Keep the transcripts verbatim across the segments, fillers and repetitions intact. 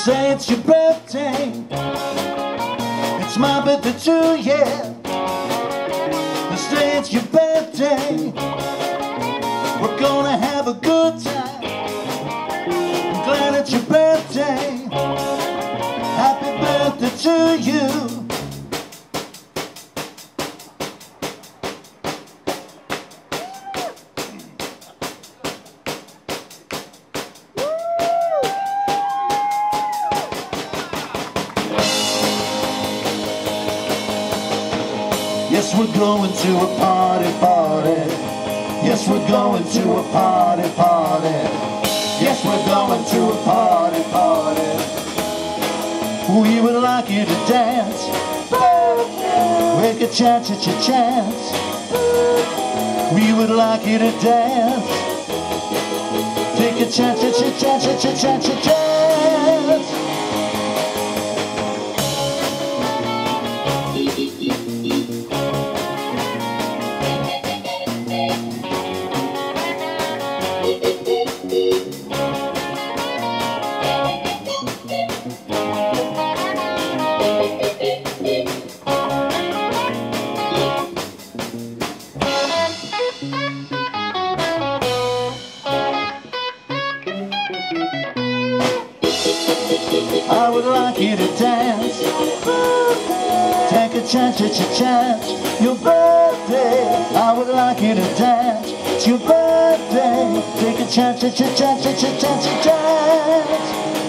say it's your birthday. It's my birthday too, yeah. You say it's your birthday. We're gonna have a good time. I'm glad it's your birthday. Happy birthday to you. Yes, we're going to a party, party. Yes, we're going to a party, party. Yes, we're going to a party, party. We would like you to dance. Make a chance at your chance. We would like you to dance. Take a chance at your chance at your chance at your chance. I would like you to dance. Take a chance at your chance. Your birthday. I would like you to dance. It's your birthday. Take a chance at your chance at your chance at your chance.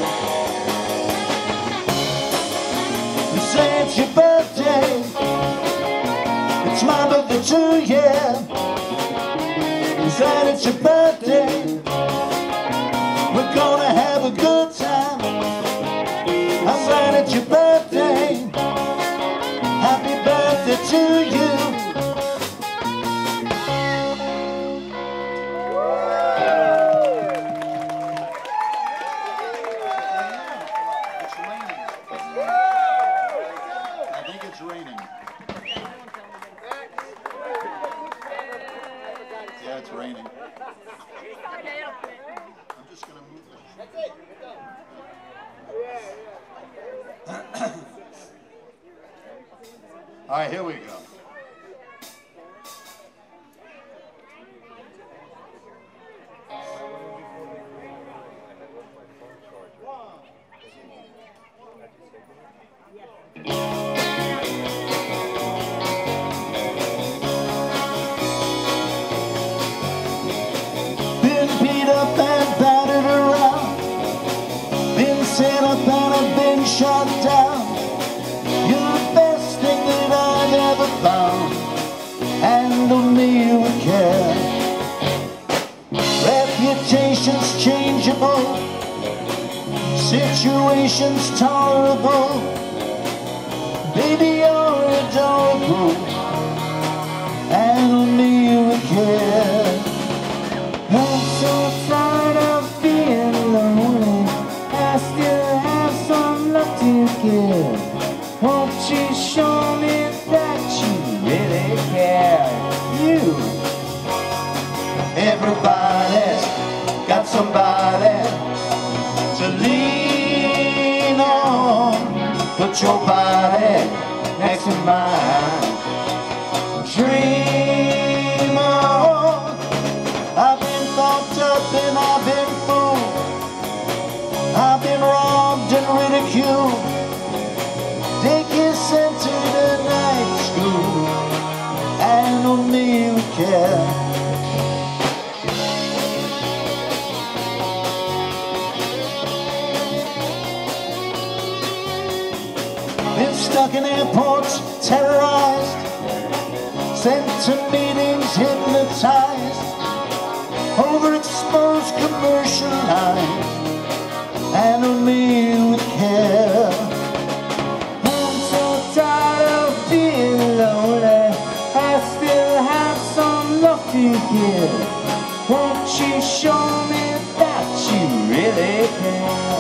You say it's your birthday. It's my birthday too, yeah. You said it's your birthday. We're gonna have a good time. I'm glad it's your birthday. Happy birthday to you. It's raining. I think it's raining. Yeah, it's raining. I'm just going to move this. That's it. All right, here we go. Been beat up and battered around. Been set up and I've been shot down. You're the best thing that I've ever found. Handle me with care. Reputation's changeable. Situation's tolerable. Baby, you're adorable. Handle me with care. I'm so tired of being lonely. I still have some love to give. Won't you show me that you really care? You. Everybody's got somebody to lean on. Put your body next to mine. Dream on. I've been fucked up and I've been fooled. I've been robbed and ridiculed. Take you sent to the night school. Handle me with care. Been stuck in airports, terrorized. Sent to meetings, hypnotized. Overexposed, commercialized. Handle me with care. I'm so tired of being lonely. I still have some love to give. Won't you show me that you really care?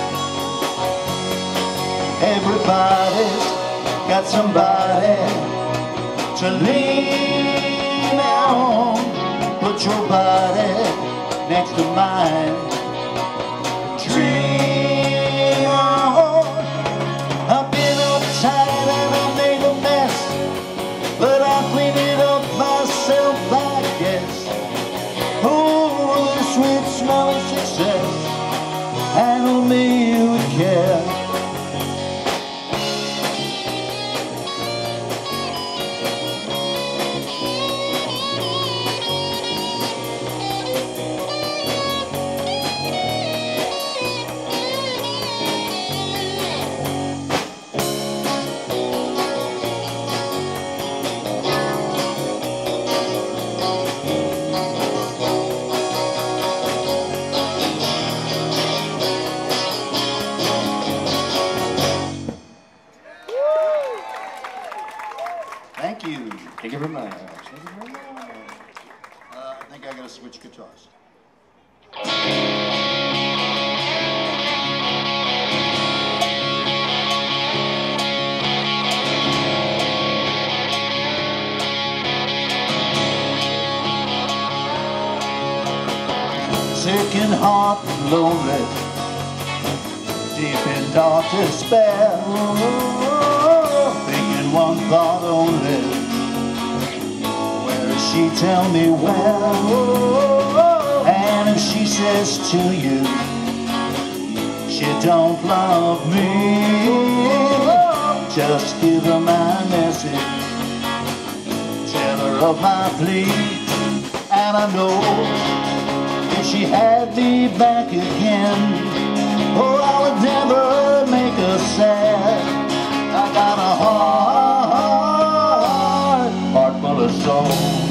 Everybody's got somebody to lean on. Put your body next to mine. Dream on. to switch guitars. Sick in heart and lonely, deep in dark despair, thinking one thought only, where is she, tell me where? And if she says to you she don't love me, just give her my message, tell her of my plea. And I know if she had me back again, oh, I would never make her sad. I got a heart, heart full of soul.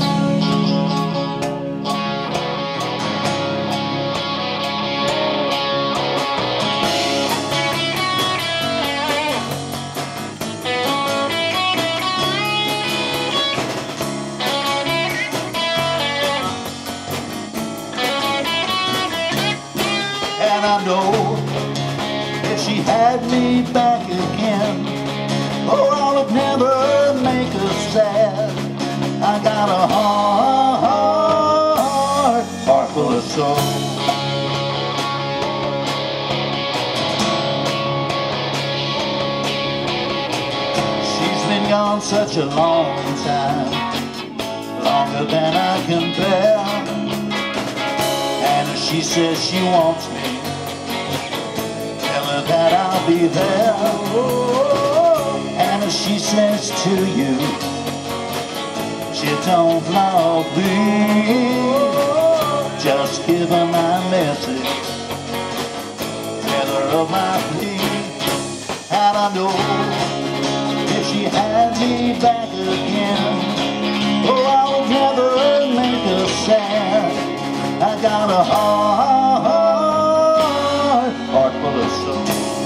And I know if she had me back again, oh, I would never make her sad. I got a heart, heart full of soul. She's been gone such a long time, longer than I can bear. And if she says she wants me, that I'll be there. And if she says to you she don't love me, just give her my message, tell her of my plea. And I know if she had me back again, oh, I would never make her sad. I got a heart, heart full of soul.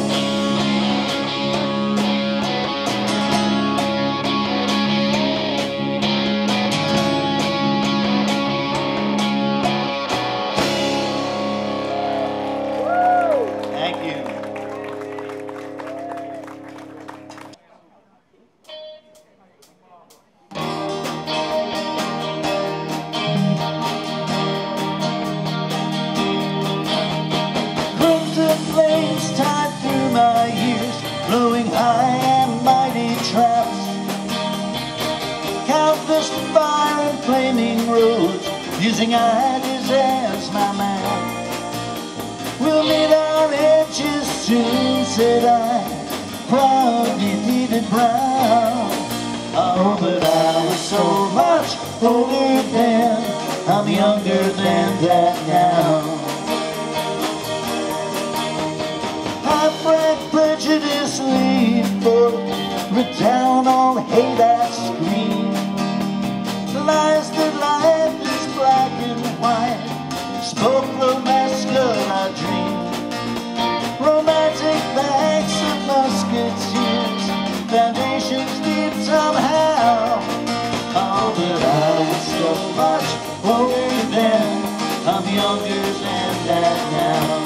Flames tied through my ears, blowing high and mighty traps, countless fire and flaming roads, using eyes as my map. We'll meet our edges soon, said I, proudly David Brown. Oh, but I was so much older then, I'm younger than that now. Frank prejudice lead for redound all hate I scream. Lies that life is black and white, spoke from masculine dream. Romantic backs of musketeers, foundations deep somehow. Oh, but I was so much older then, I'm younger than that now.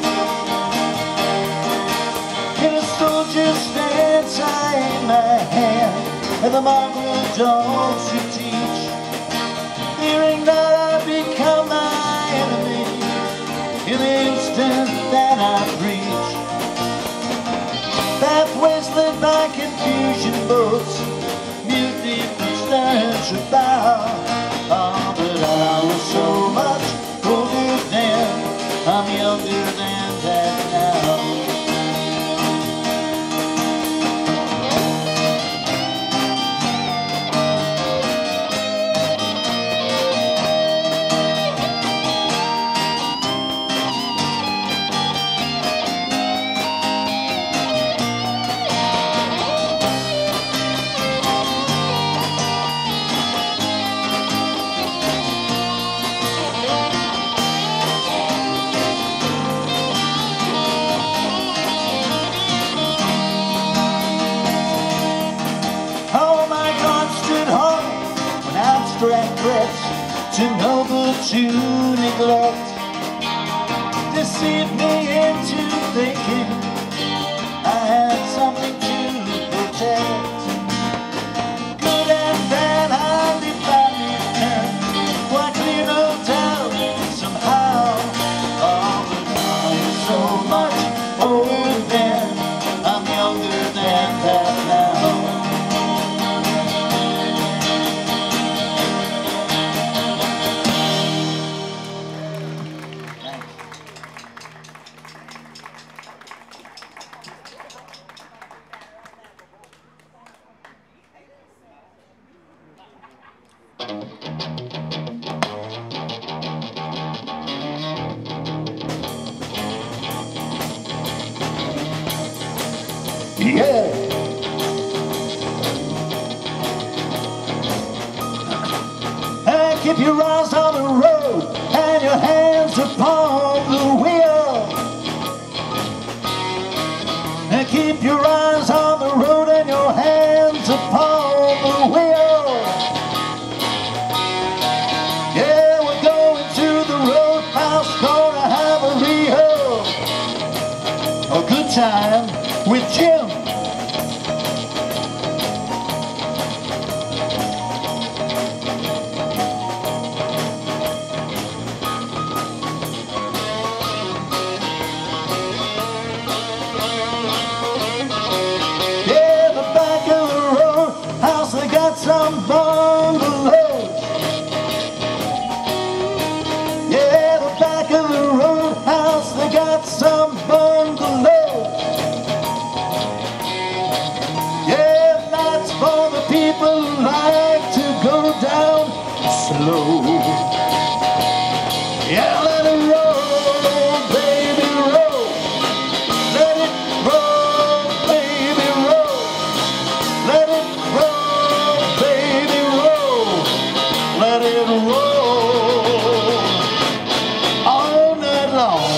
Soldiers stand tight in my hand, and the mongrel dogs who teach, fearing that I become my enemy in the instant that I preach. Pathways led by confusion boats, mutiny from stern to bow. Oh, but I was so much older then, I'm younger than that now. too noble to neglect, deceive me into thinking I had something to protect. Good and bad, I divided and quite clear, no doubt. Somehow, all the time so much older then, I'm younger than that now. Yeah. And keep your eyes on the road and your hands upon the wheel. And keep your eyes on the road and your hands upon the wheel. Yeah, we're going to the roadhouse, gonna have a real, a good time with Jim. Yeah, the back of the roadhouse, they got some bungalows. Yeah, the back of the roadhouse, they got some bungalows. People like to go down slow. Yeah, let it roll, baby, roll. Let it roll, baby, roll. Let it roll, baby, roll. Let it roll all night long.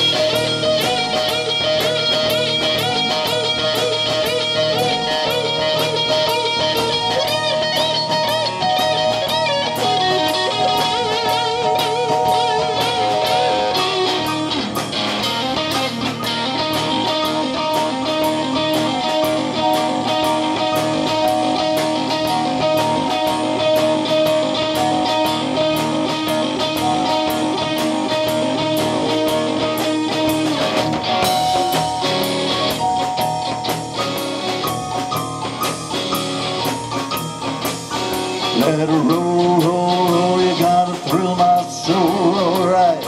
Let it roll, roll, roll, you gotta thrill my soul, alright.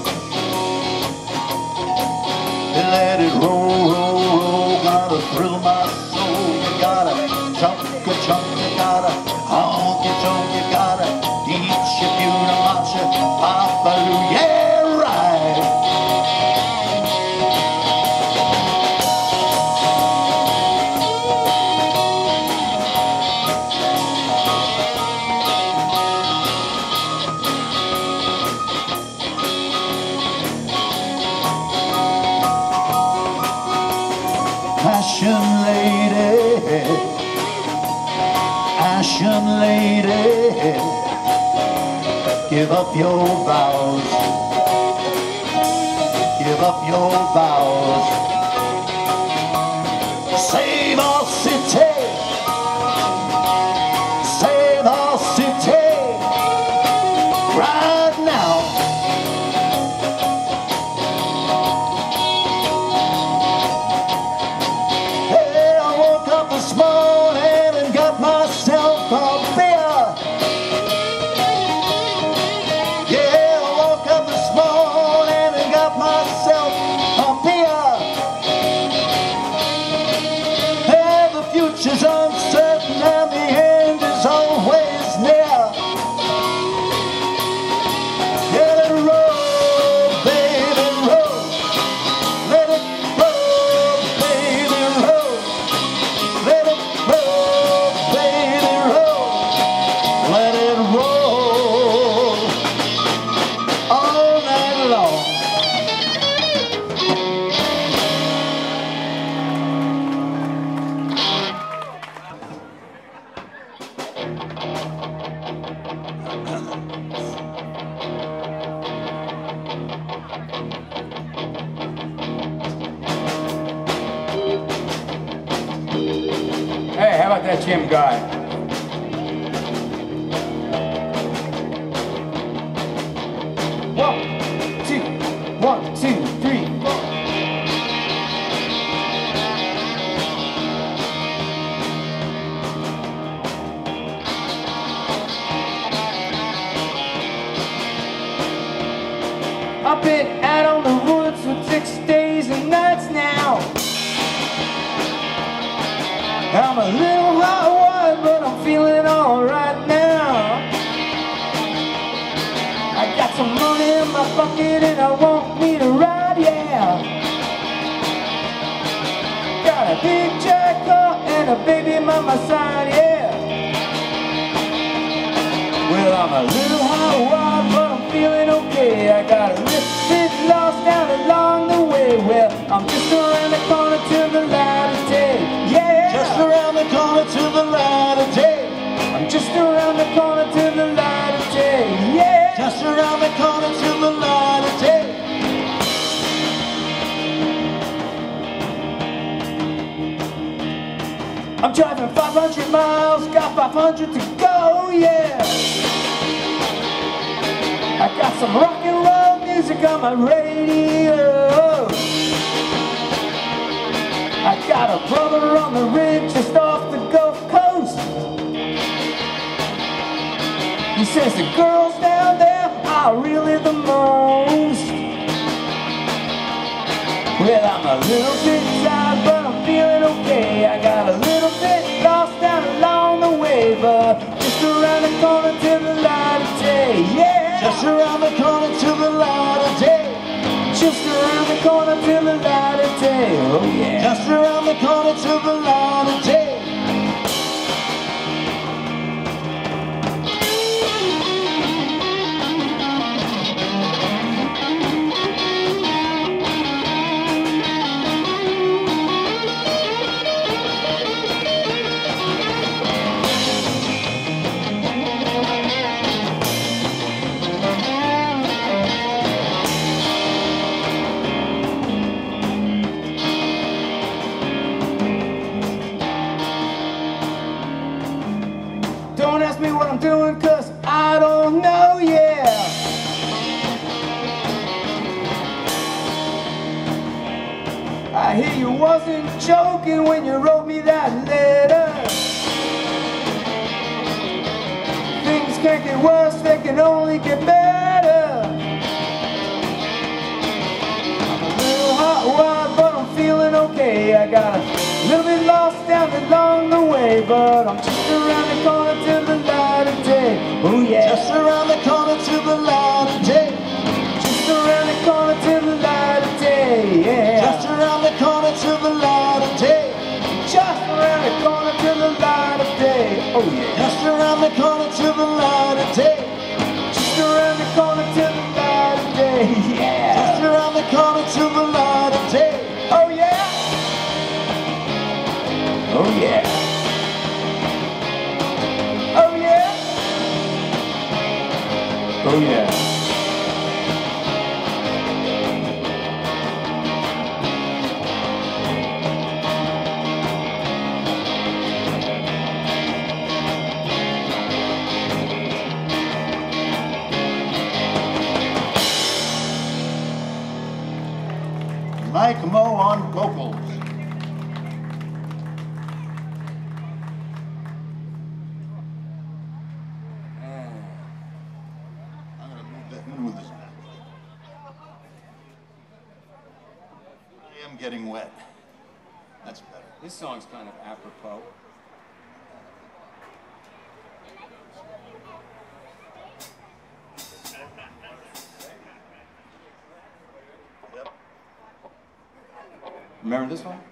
Let it roll, roll, roll, gotta thrill my soul. You gotta chunk a chunk, you gotta honk your tongue, you gotta eat your beauty, watch your papa, yeah, right. Ashen lady, ashen lady, give up your vows, give up your vows. Save our city, save our city, right now. This morning and got myself a beer. Yeah, I woke up this morning and got myself a beer. And the future's uncertain and the end is always near. Yeah, let it roll, baby, roll. Let it roll, baby, roll. Let it roll, baby, roll. Let it roll all night long. that Jim guy. One, two, one, two, three, four. I've been out on the woods for six days and nights now. I'm a little hot wired, but I'm feeling alright now. I got some money in my pocket and I want me to ride, yeah. Got a big jack car and a baby by my side, yeah. Well, I'm a little hot wired, but I'm feeling okay. I got a little bit lost down along the way. Well, I'm just around the corner to the light of day, yeah. Just around the corner to the light of day. I'm just around the corner to the light of day, yeah. Just around the corner to the light of day. I'm driving five hundred miles, got five hundred to go, yeah. I got some rock and roll music on my radio. I got a brother on the rig just off the Gulf Coast. He says the girls down there are really the most. Well, I'm a little bit tired, but I'm feeling okay. I got a little bit lost down along the way, but just around the corner to the light of day, yeah. Just around the corner to the light of day. Just around the corner to the light of day, oh yeah. Just around the corner to the light of day. Don't ask me what I'm doing, cause I don't know, yeah. I hear you wasn't joking when you wrote me that letter. Things can't get worse, they can only get better. I'm a little hot wired, but I'm feeling okay. I got a little bit lost down along the way, but I'm just around the corner to the light of day. Oh yeah. Just around the corner to the light of day. Just around the corner to the light of day, yeah. Just around the corner to the light of day. Just around the corner to the light of day, oh yeah. Just around the corner to the light of day. Just around the corner to the light of day, yeah. Just around the corner to the light of day. Oh yeah. Oh yeah. Oh yeah. Oh yeah. Mike Mo on vocals. I'm gonna move this, move this back. I am getting wet. That's better. This song's kind of apropos. Yep. Remember this one?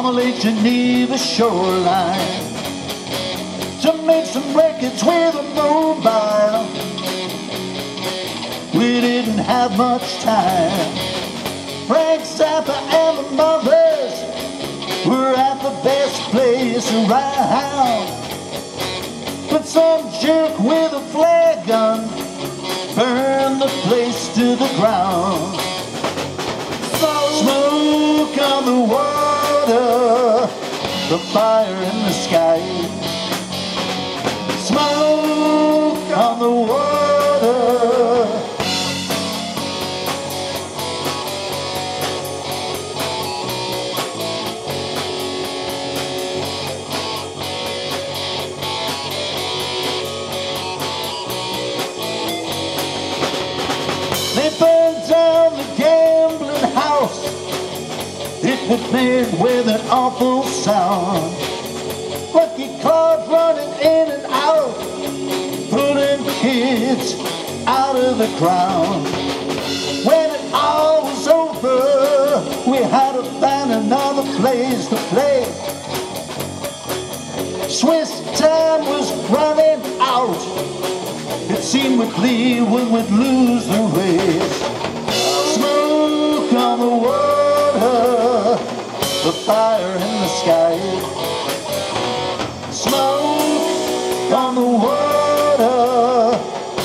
on the Lake Geneva shoreline to make some records with a mobile. We didn't have much time. Frank Zappa and the Mothers were at the best place around, but some jerk with a flare gun burned the place to the ground. Smoke on the water, the fire in the sky. Smoke on the water. They burned down the gambling house. It was made with an awful sound. Lucky cars running in and out, pulling kids out of the ground. When it all was over, we had to find another place to play. Swiss time was running out. It seemed we'd leave when we'd lose the race. Smoke on the water, the fire in the sky. Smoke on the water.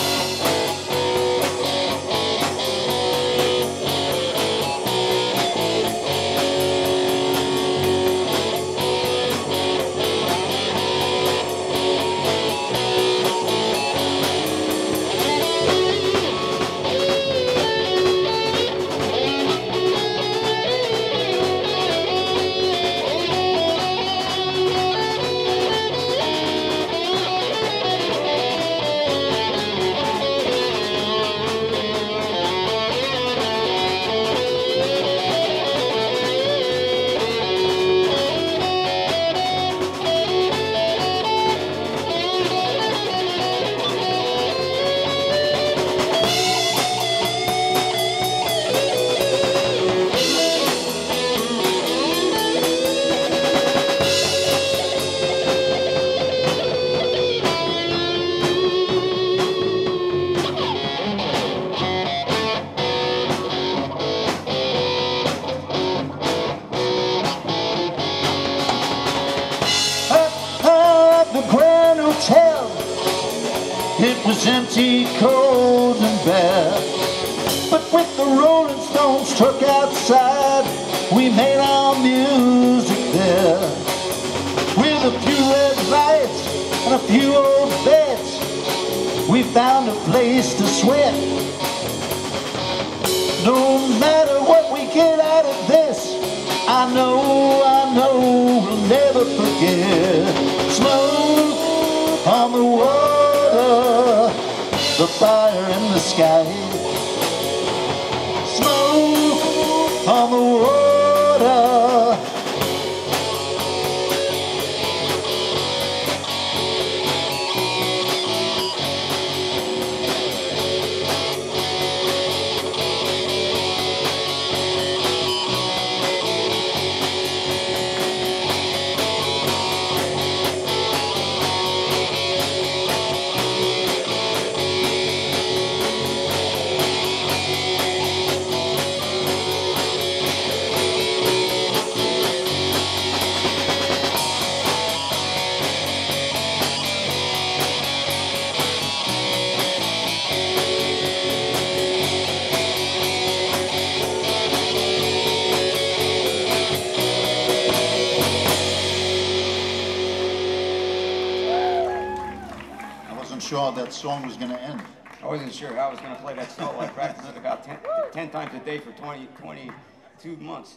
It was empty, cold and bare, but with the Rolling Stones truck outside, we made our music there. With a few red lights and a few old beds, we found a place to sweat. No matter what we get out of this, I know, I know we'll never forget. Smoke on the water, the fire in the sky. Smoke on the water. Sure that song was going to end. I wasn't sure how I was going to play that solo. I practiced it about ten, ten times a day for twenty, twenty-two months.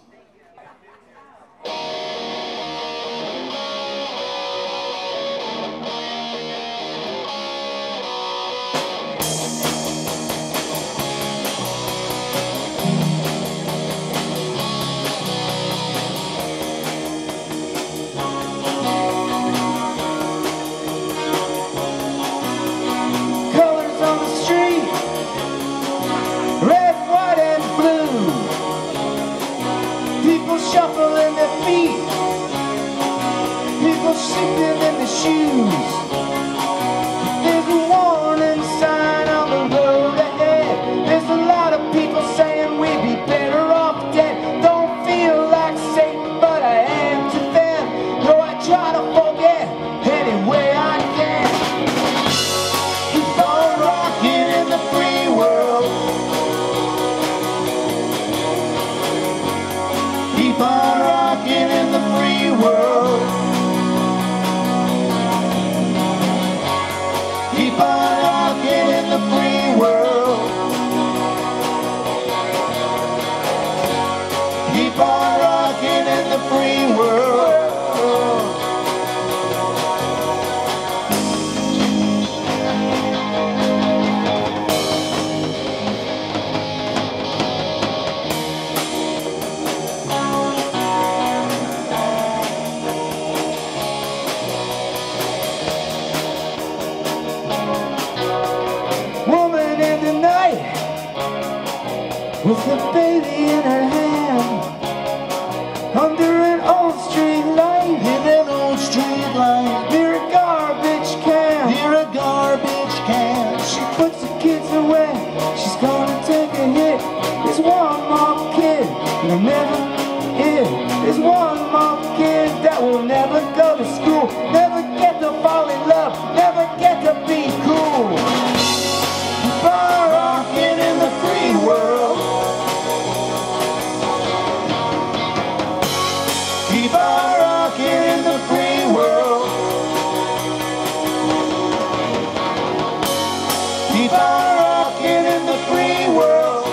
kick them in the shoes. There's a warning sign on the road ahead. There's a lot of people saying we'd be better off dead. Don't feel like Satan, but I am to them. Though I try to forget any way I can. Keep on rocking in the free world. Keep on rocking in the free world. Keep on rocking in the free world. Keep on rocking in the free world. Woman in the night with a baby in her hand, under an old street light, In an old street light, near a garbage can. near a garbage can. She puts the kids away, she's gonna take a hit. There's one more kid that'll never hit. There's one more kid that will never go to school, never get to fall in love, never get to be cool. Keep on rocking in the free world. Keep on rocking in the free world. Keep on rocking in the free world.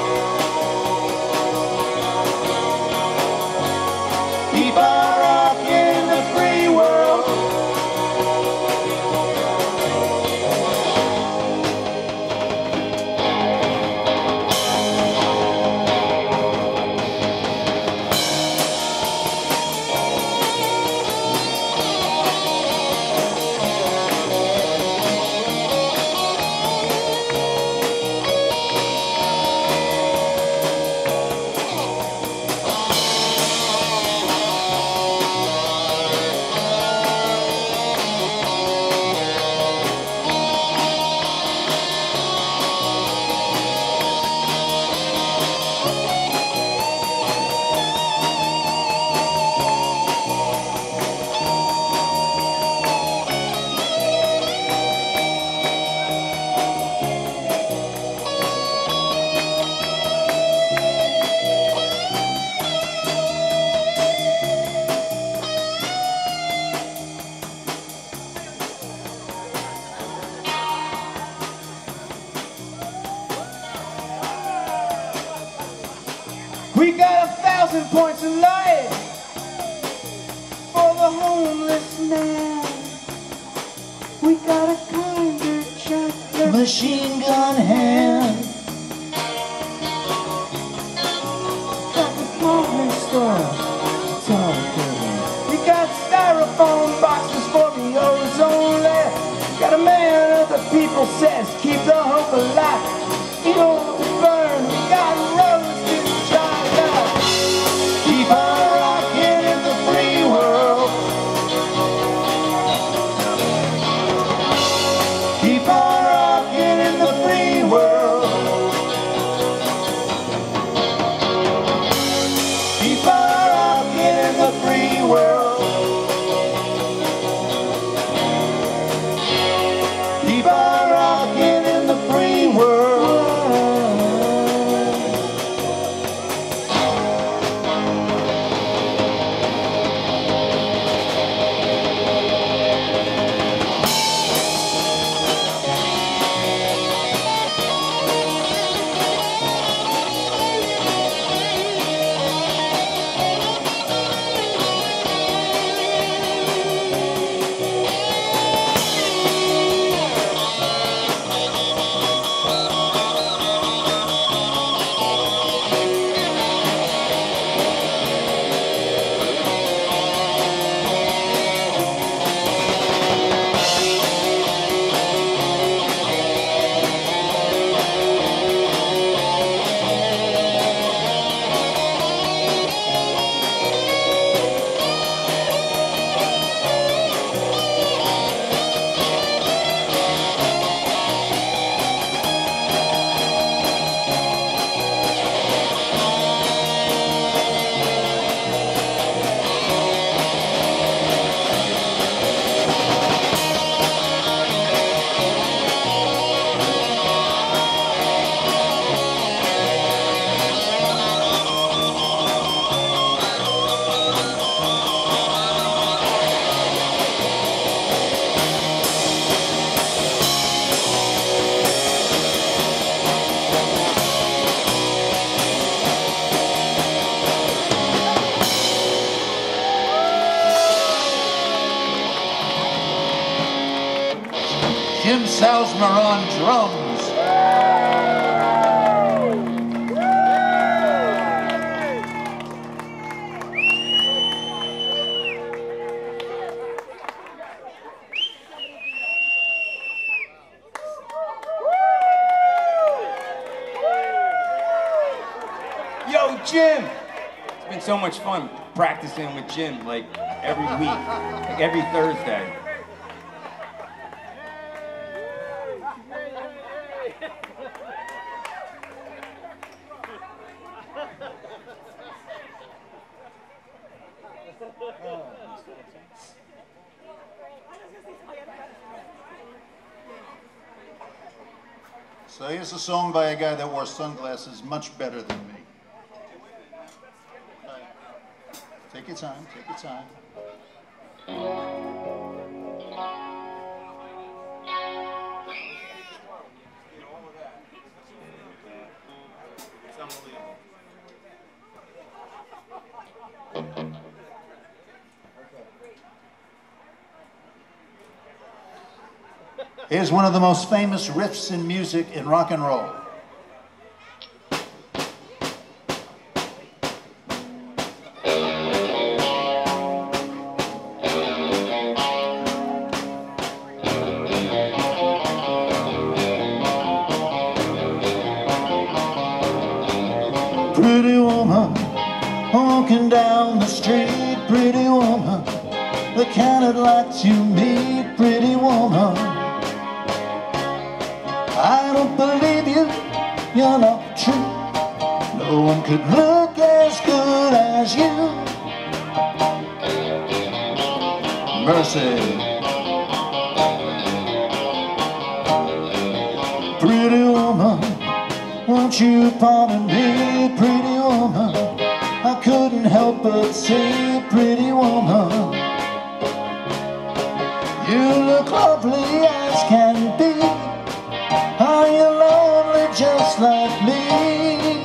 Keep on rocking in the free world. We got a thousand points of light for the homeless man. We got a kinder chapter, Machine gun hand. got the department store. We got styrofoam boxes for the ozone layer. Got a man of the people says keep the hope alive. You don't burn. We got roses dried up. Keep on rocking in the free world. Keep on rocking in the free world. Keep on rocking in the free world. Keep on rocking in the free world. Jim Sausmer on drums. Yo, Jim! It's been so much fun practicing with Jim, like, every week, like every Thursday. So here's a song by a guy that wore sunglasses much better than me. Take your time, take your time. It's unbelievable. Here's one of the most famous riffs in music in rock and roll. Pretty woman, walking down the street, pretty woman, the kind I'd like to meet, pretty woman. I don't believe you, you're not true. No one could look as good as you. Mercy. Pretty woman, won't you pardon me, pretty woman? I couldn't help but say, pretty woman, you look lovely as can be. Are you lonely just like me?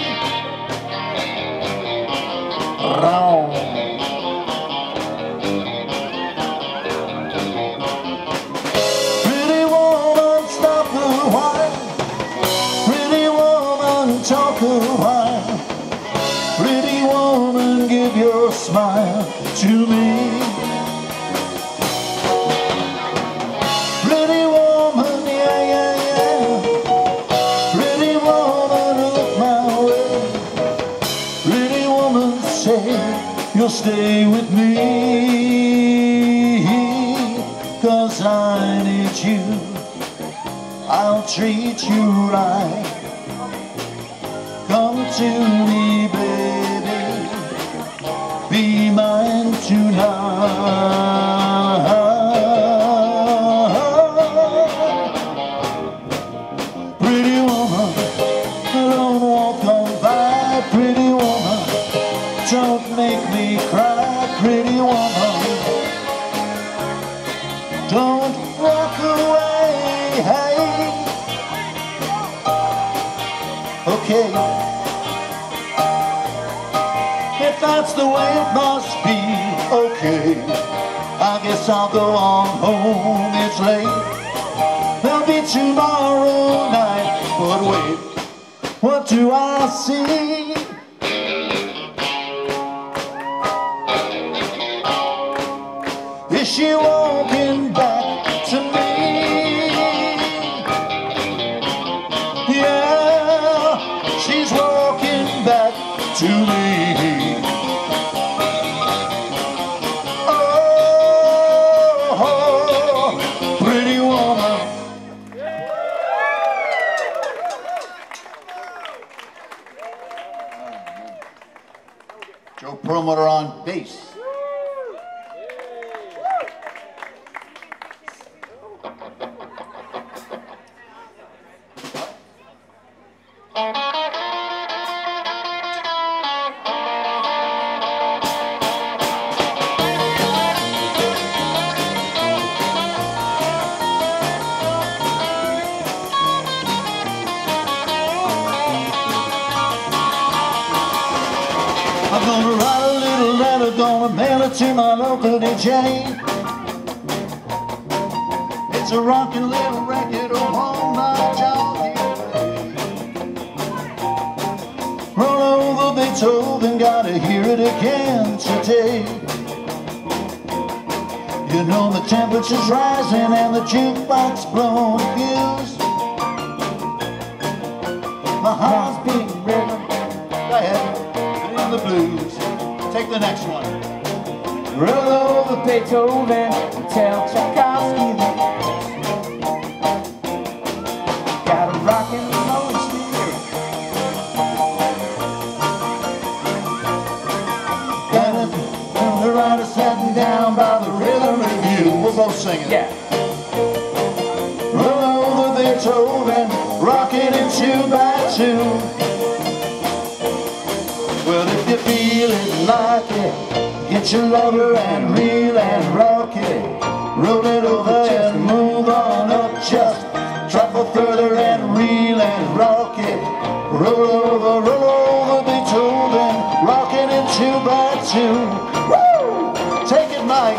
Wrong. Pretty woman, stop a while. Pretty woman, talk a while. Pretty woman, give your smile to me. Pretty woman, yeah, yeah, yeah. Pretty woman, look my way. Pretty woman, say you'll stay with me. 'Cause I need you, I'll treat you right. Come to me, baby, be mine tonight. Pretty woman, don't walk on by. Pretty woman, don't make me cry. Pretty woman, don't walk away. Hey, okay, if that's the way it must be, okay, I guess I'll go on home. It's late, there'll be tomorrow night. But wait, what do I see? Is she walking back to me? Yeah, she's walking back to me. Oh, pretty woman. Joe Perlmutter on bass. I'm gonna write a little letter, gonna mail it to my local D J. It's a rocking little record on my jockey. Roll over Beethoven, gotta hear it again today. You know the temperature's rising and the jukebox blowing fuse. My heart's beating rhythm. Go ahead, in the blues. Take the next one. Roll over Beethoven and tell Tchaikovsky that got a rockin' roll spirit. Got it, the rider sitting down by the rhythm review. We're both singing. Yeah. Roll over Beethoven, rocking it two by two. Well, if you feel it like it, get your lover and reel and rock it. Roll it over and move on up just trifle further and reel and rock it. Roll over, roll over Beethoven, rocking it two by two. Woo! Take it, Mike.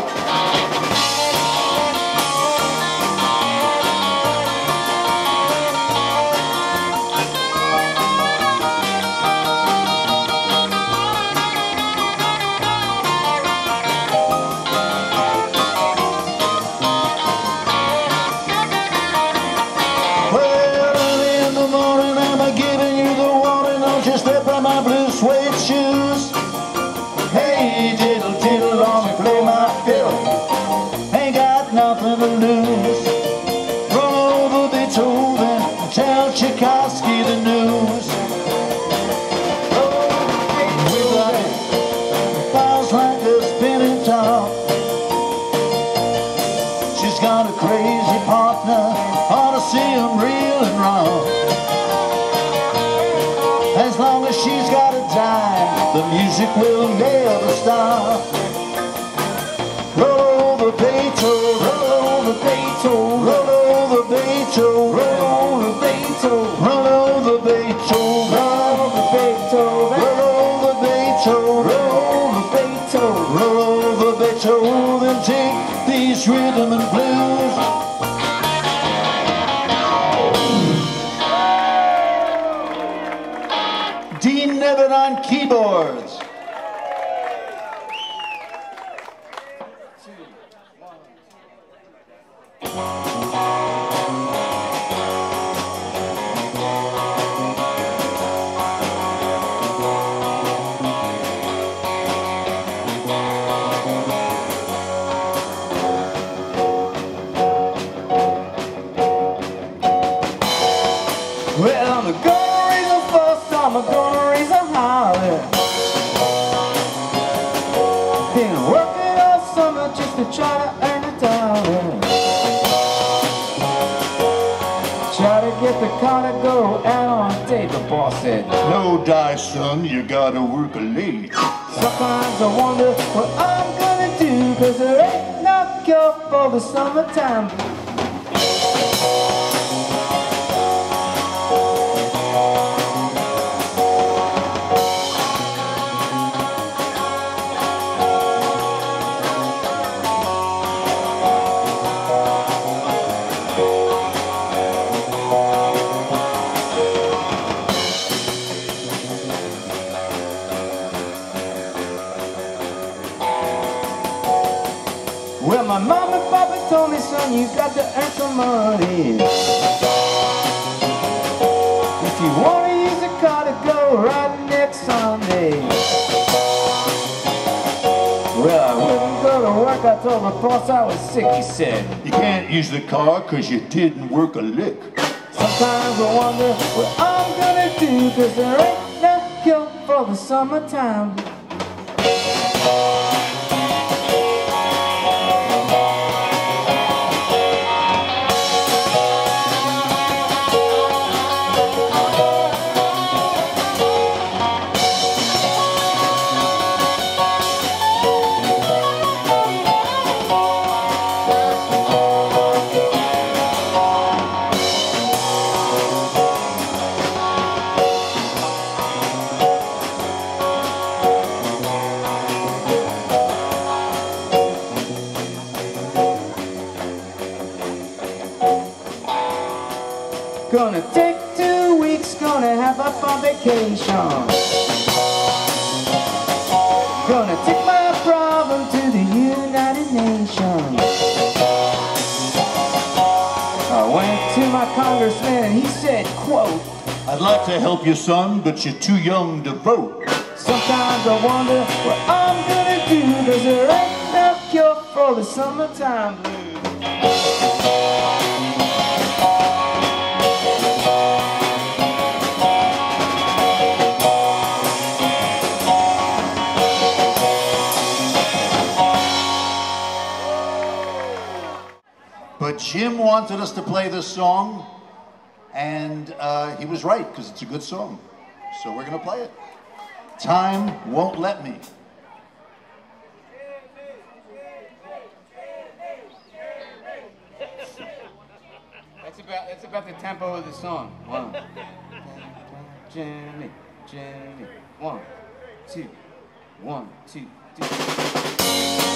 Step on my blue suede shoes. Hey, diddle diddle, on me play my fiddle. Ain't got nothing to lose. Roll over Beethoven, tell Tchaikovsky the news. Oh, we got it. Bounce like a spinning top. She's got a crazy partner, ought to see him real and wrong. As long as she's got a dime, the music will never stop. Roll over Beethoven, roll over Beethoven, roll over Beethoven, roll over Beethoven, roll over Beethoven, roll over Beethoven, roll over Beethoven, roll over Beethoven, roll over Beethoven. Take these rhythm and blues. Nevid on keyboards. Well, I'm gonna raise a fuss, I'm gonna raise a holler. Been working all summer just to try to earn a dollar. Try to get the car to go out on a date, the boss said. No die, son, you gotta work late. Sometimes I wonder what I'm gonna do, cause there ain't no cure for the summertime. Well, my mom and papa told me, son, you got to earn some money. If you want to use a car to go right next Sunday. Well, I wouldn't go to work, I told the boss I was sick, he said. You can't use the car because you didn't work a lick. Sometimes I wonder what I'm gonna do, cause there ain't no cure for the summertime. Gonna take two weeks, gonna have a fun vacation. Gonna take my problem to the United Nations. I went to my congressman and he said, quote, I'd like to help you, son, but you're too young to vote. sometimes I wonder what I'm gonna do, 'cause there ain't no cure for the summertime blues. But Jim wanted us to play this song, and uh, he was right, because it's a good song. So we're going to play it. Time Won't Let Me. That's about, that's about the tempo of the song. One. Jimmy, Jimmy. One, two, one, two, two.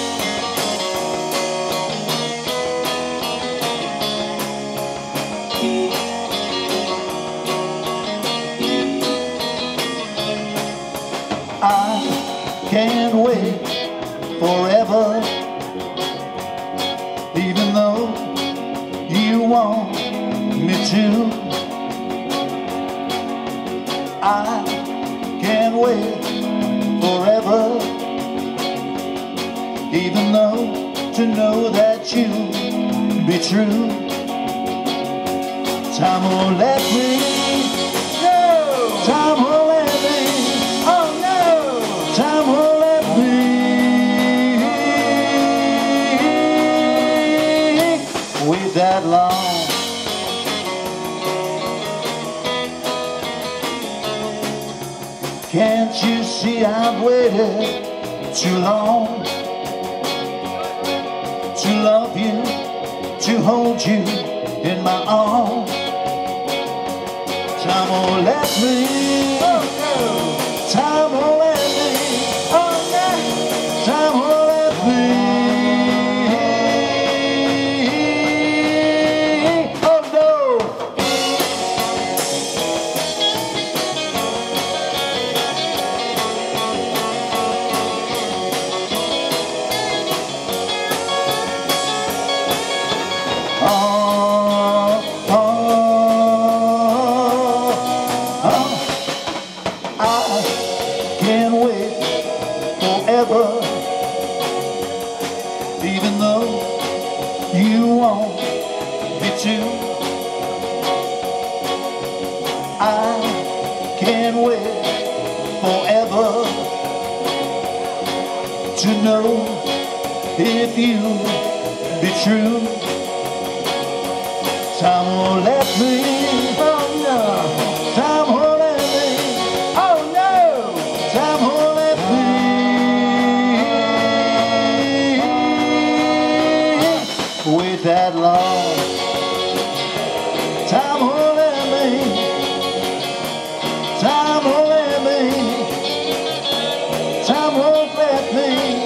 I can't wait forever, even though you want me to. I can't wait forever, even though to know that you'll be true. Time won't let me, no, time won't let me, oh no, time won't let me wait that long. Can't you see I've waited too long to love you, to hold you in my arms? Time won't let me, oh no, time won't let me, oh no, time won't let me, oh no. Oh, oh. Can't wait forever, even though you want me to. I can't wait forever to know if you be true. Time won't let me, oh no, time won't let me, oh no, time won't let me wait that long. Time won't let me, time won't let me, time won't let me.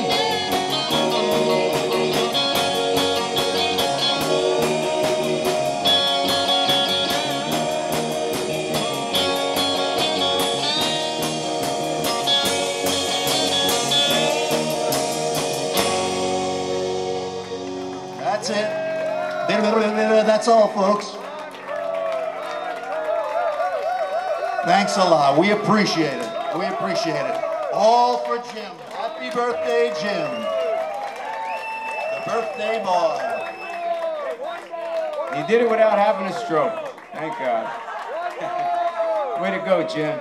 That's it. That's all, folks. Thanks a lot. We appreciate it. We appreciate it. All for Jim. Happy birthday, Jim. The birthday boy. You did it without having a stroke. Thank God. Way to go, Jim.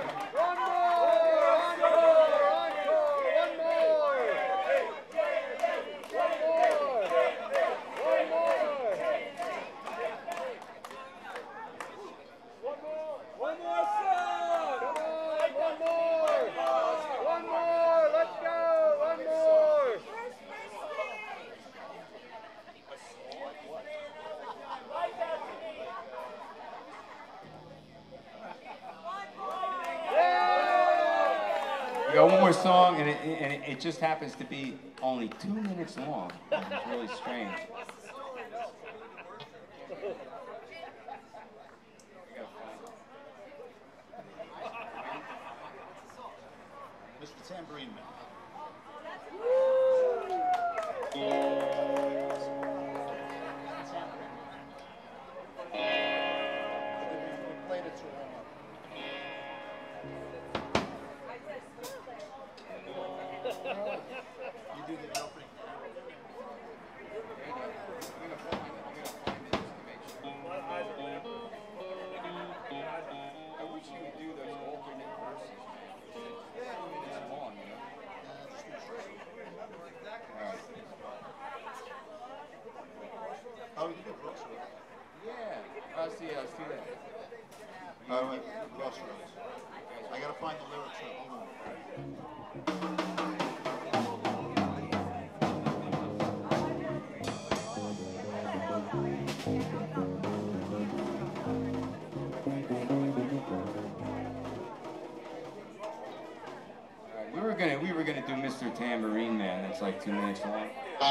We got one more song, and it, and it, it just happens to be only two minutes long. It's really strange. We got tambourine man. We played it too long. You do the opening. I wish you would do those alternate verses, man. It's long, you know? All right. Oh, you do crossroads. Yeah. I'll see, I'll see that. All right, crossroads. I gotta find the lyrics now. Hold on. We were gonna, we were gonna do Mister Tambourine Man. That's like two minutes long.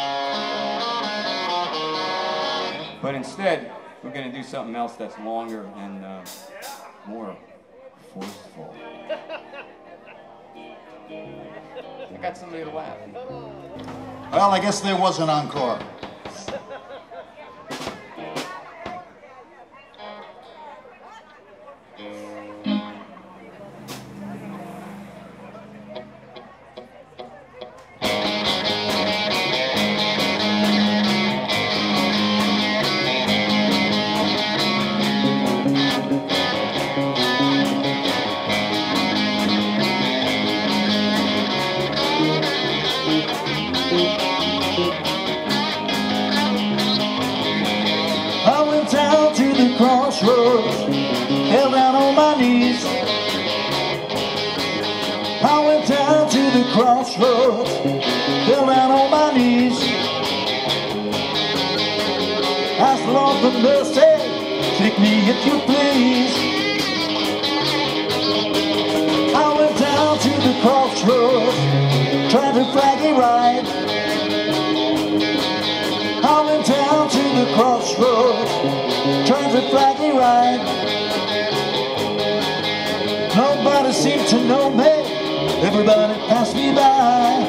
But instead, we're gonna do something else that's longer and uh, more forceful. I got somebody to laugh. Well, I guess there was an encore. Crossroads, held down on my knees. I went down to the crossroads, held down on my knees. Asked the Lord for mercy, take me if you please. I went down to the crossroads, tried to flag it right. I went down to the crossroads, trying to flag me right. Nobody seemed to know me, everybody passed me by.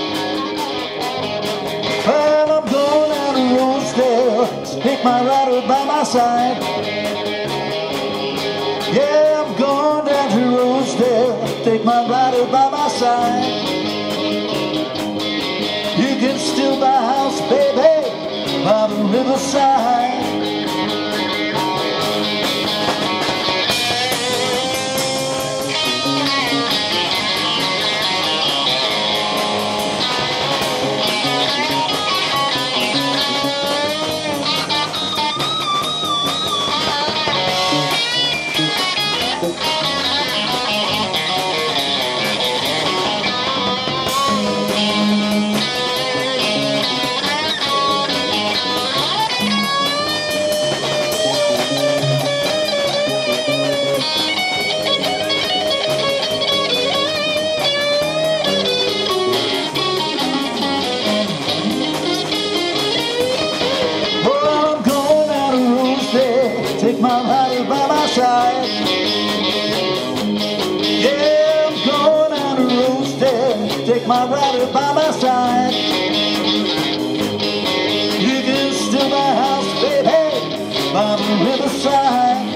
Well, I'm going down to Rosedale, take my rider by my side. Yeah, I'm going down to Rosedale, take my rider by my side. You can still buy a house, baby, by the riverside. Take my rider by my side. Yeah, I'm going down to Rosedale, take my rider by my side. You can still buy a house, baby, by the riverside.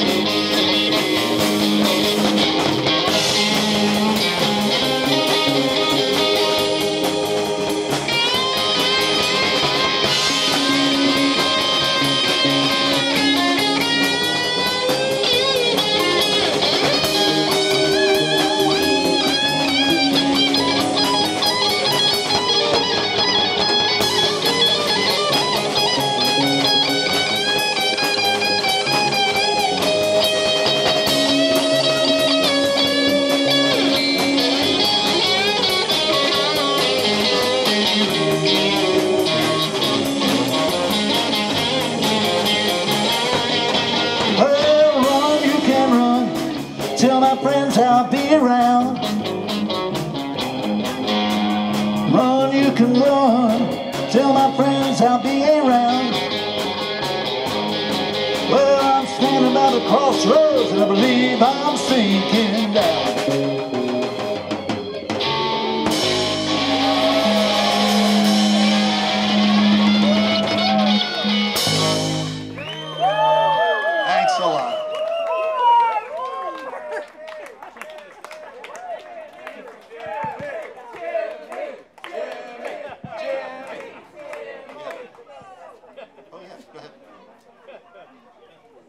Tell my friends I'll be around. Run, you can run. Tell my friends I'll be around. Well, I'm standing by the crossroads and I believe I'm sinking down.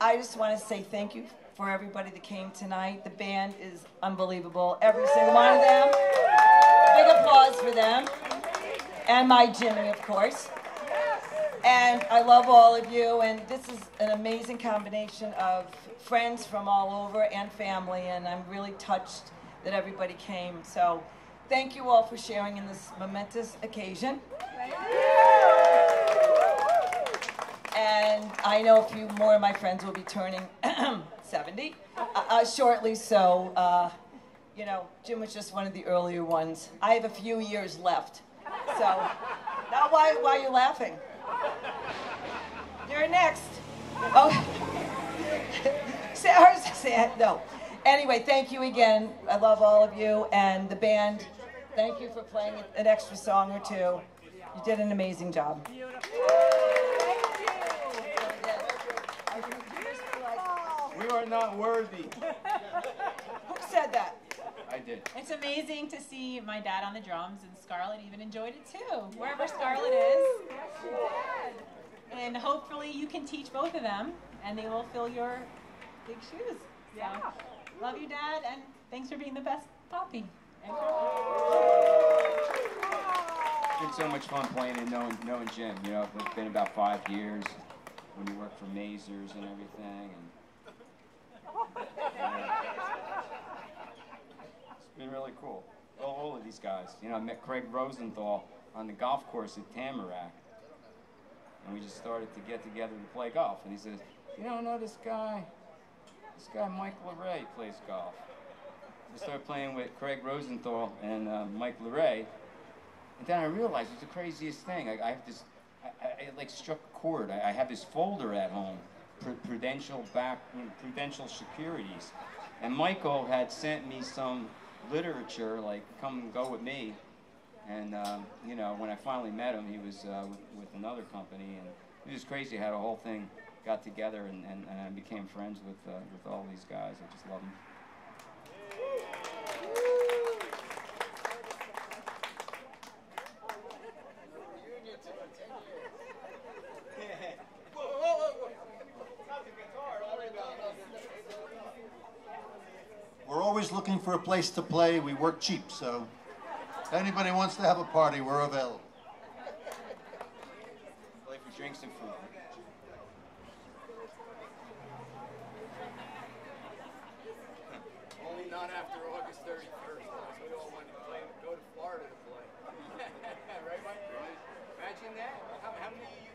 I just want to say thank you for everybody that came tonight. The band is unbelievable. Every single one of them. Big applause for them. And my Jimmy, of course. And I love all of you. And this is an amazing combination of friends from all over and family. And I'm really touched that everybody came. So thank you all for sharing in this momentous occasion. And I know a few more of my friends will be turning seventy uh, shortly, so, uh, you know, Jim was just one of the earlier ones. I have a few years left, so, now why, why are you laughing? You're next. Oh, Sarah's sad, no. Anyway, thank you again. I love all of you, and the band, thank you for playing an extra song or two. You did an amazing job. We are not worthy. Who said that? I did. It's amazing to see my dad on the drums, and Scarlett even enjoyed it too, wherever Scarlett is. And hopefully you can teach both of them, and they will fill your big shoes. So, love you, Dad, and thanks for being the best Poppy. It's been so much fun playing and knowing, knowing Jim. You know, it's been about five years when you worked for Mazers and everything. And it's been really cool. All, all of these guys. You know, I met Craig Rosenthal on the golf course at Tamarack. And we just started to get together to play golf. And he says, you don't know this guy? This guy, Mike Lereah, plays golf. I started playing with Craig Rosenthal and uh, Mike Lereah. And then I realized it was the craziest thing. I, I have this, I, I, it like struck a chord. I, I have this folder at home, pr Prudential back, Prudential Securities. And Michael had sent me some literature, like come and go with me. And um, you know, when I finally met him, he was uh, with, with another company, and it was crazy how the whole thing got together, and, and, and I became friends with uh, with all these guys. I just love them. We're always looking for a place to play. We work cheap, so if anybody wants to have a party, we're available. Play for drinks and food. Only not after August thirty-first. We all want to play, go to Florida to play. Right, Mike? Imagine that. How, how many